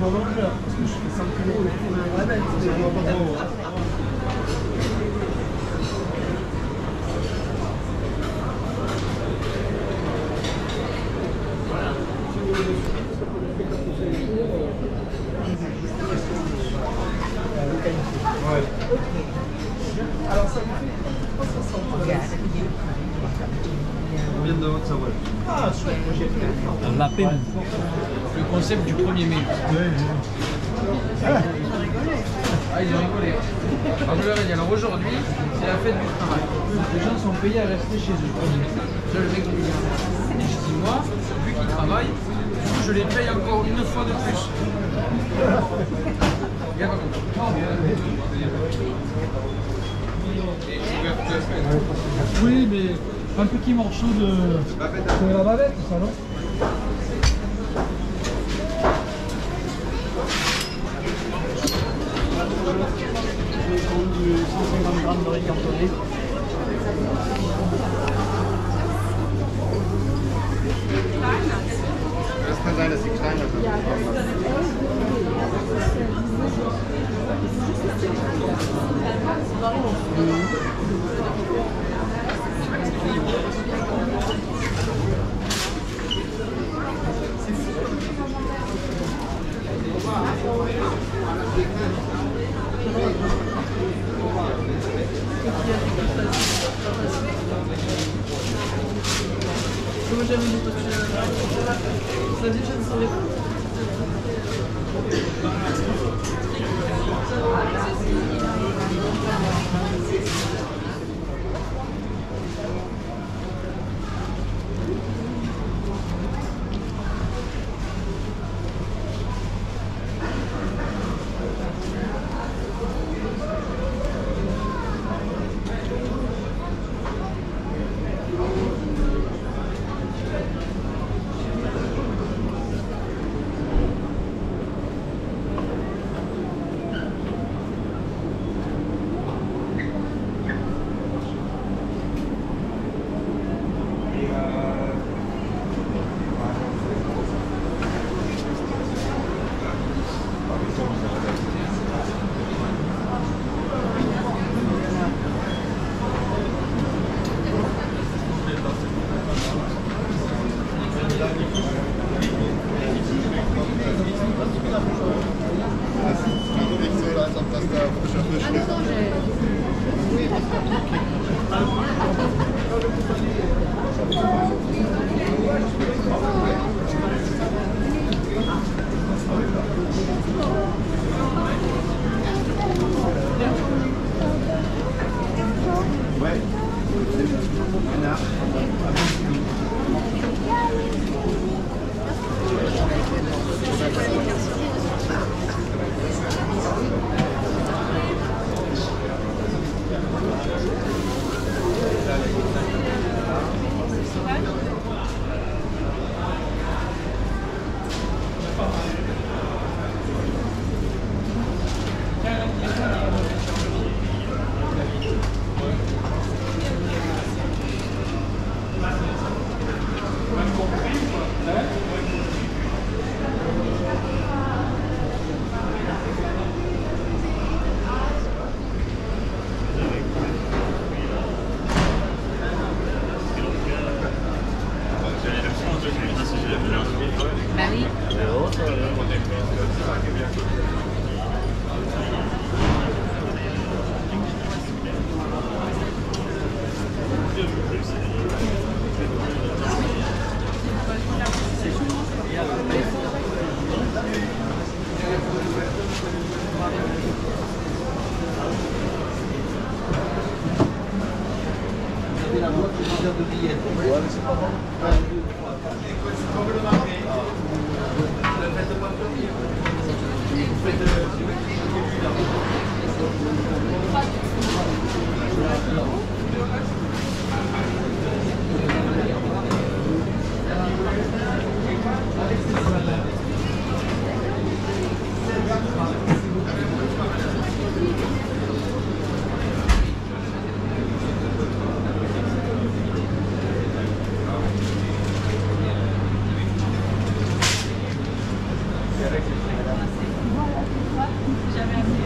bon mangeur, parce que je fais 5 kilos et tout. Ouais, ben, c'est pas trop. Ouais. Alors ça vous fait 360. Combien de Haute-Savoie? Ah, j'ai fait. La peine. Le concept du 1er mai. Ah, ils ont rigolé. Alors, je leur ai dit, alors aujourd'hui, c'est la fête du travail. Les gens sont payés à rester chez eux. Là, le mec me dit, et je dis, moi, vu qu'ils travaillent, je les paye encore une fois de plus. Il y a pas compris. Oui, mais un petit morceau de la bavette, ça, non? Je vais prendre du 150 grammes de riz cantonné. Das kann sein, dass sie kleiner sind. Comment j'avais dit toi tu l'as dit, je ne savais pas.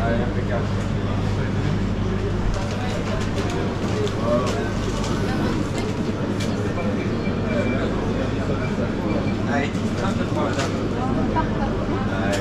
Allez, impeccable. Allez, 33 madame. Allez.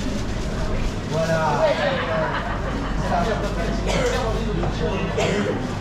Voilà.